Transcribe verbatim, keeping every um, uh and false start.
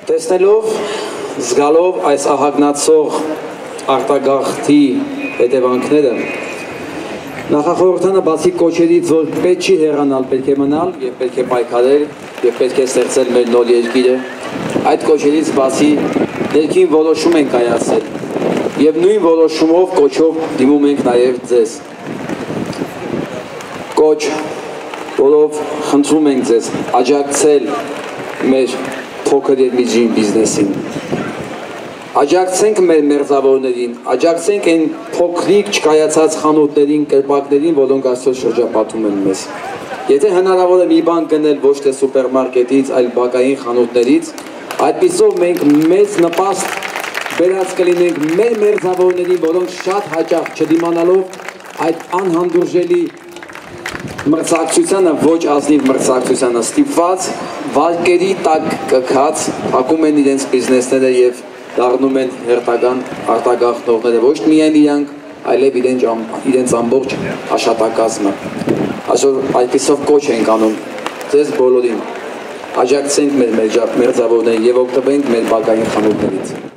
Տեսնելով, զգալով այս ահագնացող արտագաղթի հետևանքները, նախախորհրդանը բացի կոչերից, որ պետք չի հեռանալ, պետք է մնալ և պետք է պայքարել և պետք է ստեղծել մեր նոր երկիրը, այդ կոչերից բացի ներքին որոշում ենք կայացել և նույն որոշումով կոչով դիմում ենք նաև ձեզ։ Կոչ, որով խնդրում ենք ձեզ աջակցել մեր փոքր և միջին բիզնեսին, աջակցենք մեր մերձավորներին, աջակցենք այն փոքրիկ չկայացած խանութներին, կերպակներին, որոնք այսօր շրջապատում են մեզ։ Եթե հնարավոր է մի բան գնել ոչ թե սուպերմարկետից, այլ բակային խանութներից, այդպիսով մենք մեծ նպաստ բերած կլինենք մեր մերձավորներին, որոնք շատ հաճախ չդիմանալով այդ անհանդուրժելի մրցակցությանը, ոչ ազնիվ մրցակցությանը ստիպված, վարկերի տակ կքած, հակում են իրենց բիզնեսները և դառնում են հերթական արտագաղթողները, ոչ միայն իրանք, այլև իրենց ամբողջ աշխատակազմը։ Այսօր այդպիսով կոչ ենք անում ձեզ բոլորին, աջակցենք մեր մերձավորներին և օգտվենք մեր բակային խանութներից։